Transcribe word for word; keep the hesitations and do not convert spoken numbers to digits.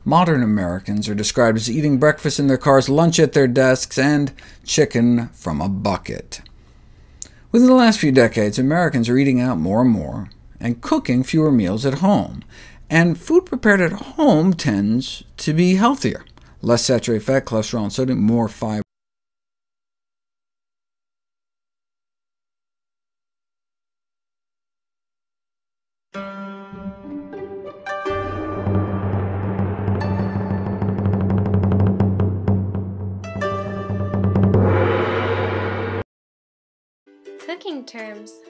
Modern Americans are described as eating breakfast in their cars, lunch at their desks, and chicken from a bucket. Within the last few decades, Americans are eating out more and more, and cooking fewer meals at home. And food prepared at home tends to be healthier. Less saturated fat, cholesterol, and sodium, more fiber. Cooking terms.